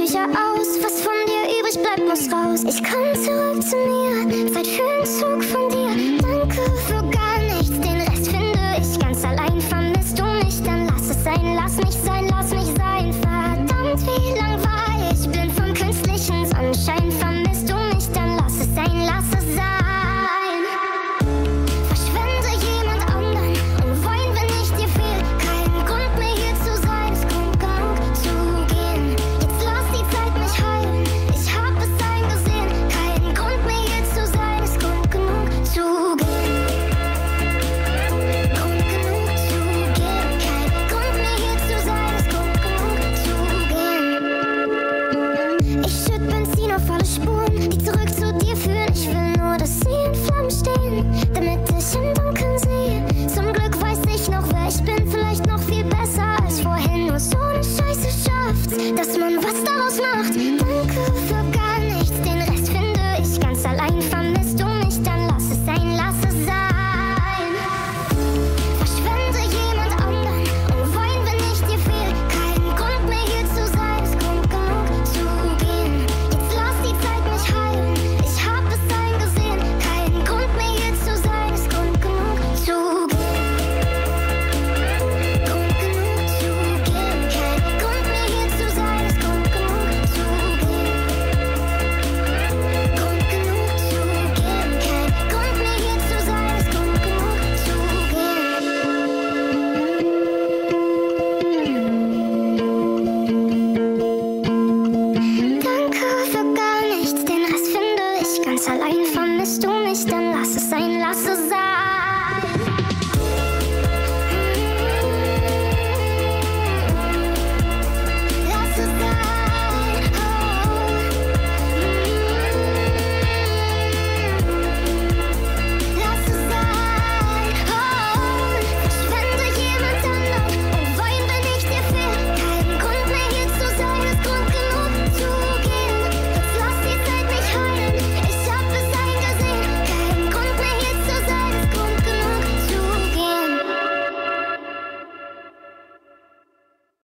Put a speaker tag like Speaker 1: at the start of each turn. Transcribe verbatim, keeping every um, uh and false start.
Speaker 1: Tücher aus. Was von dir übrig bleibt, muss raus. Ich komm zurück zu mir, Zeit für einen Zug von dir. Danke für gar nichts, den Rest finde ich ganz allein. Vermisst du mich, dann lass es sein, lass mich sein, lass mich sein. Verdammt, wie lang war ich blind vom künstlichen Sonnenschein. Vermisst du mich, dann lass es sein, lass es sein. Das